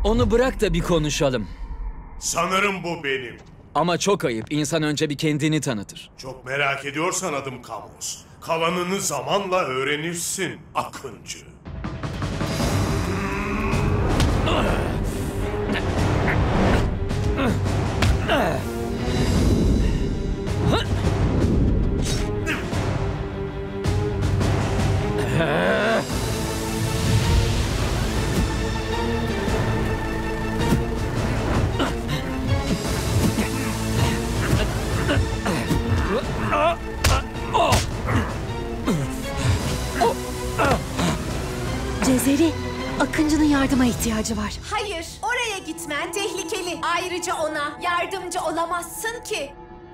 Onu bırak da bir konuşalım. Sanırım bu benim. Ama çok ayıp. İnsan önce bir kendini tanıtır. Çok merak ediyorsan adım Kamos. Kalanını zamanla öğrenirsin Akıncı. Cezeri, Akıncı'nın yardıma ihtiyacı var. Hayır, oraya gitmen tehlikeli. Ayrıca ona yardımcı olamazsın ki.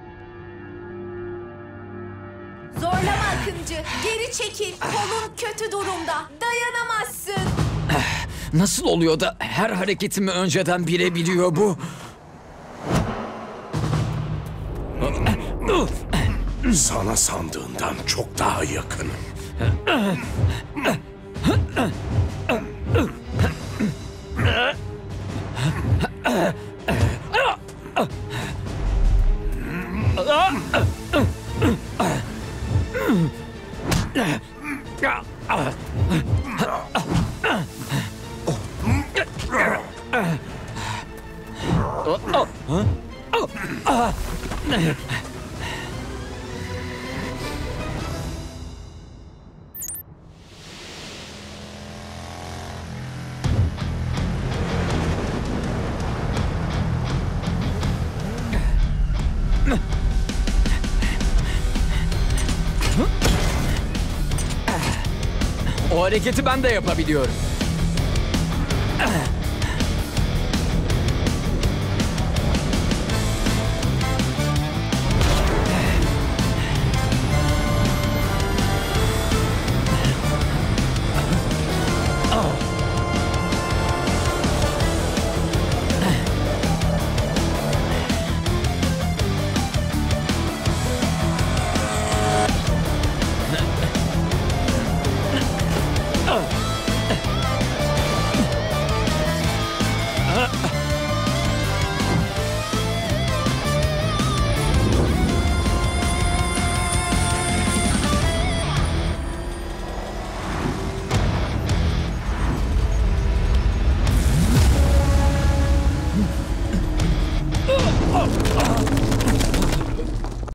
Zorlama Akıncı, geri çekil. Kolun kötü durumda, dayanamazsın. Nasıl oluyor da her hareketimi önceden bilebiliyor bu? Sana sandığından çok daha yakınım. O hareketi ben de yapabiliyorum.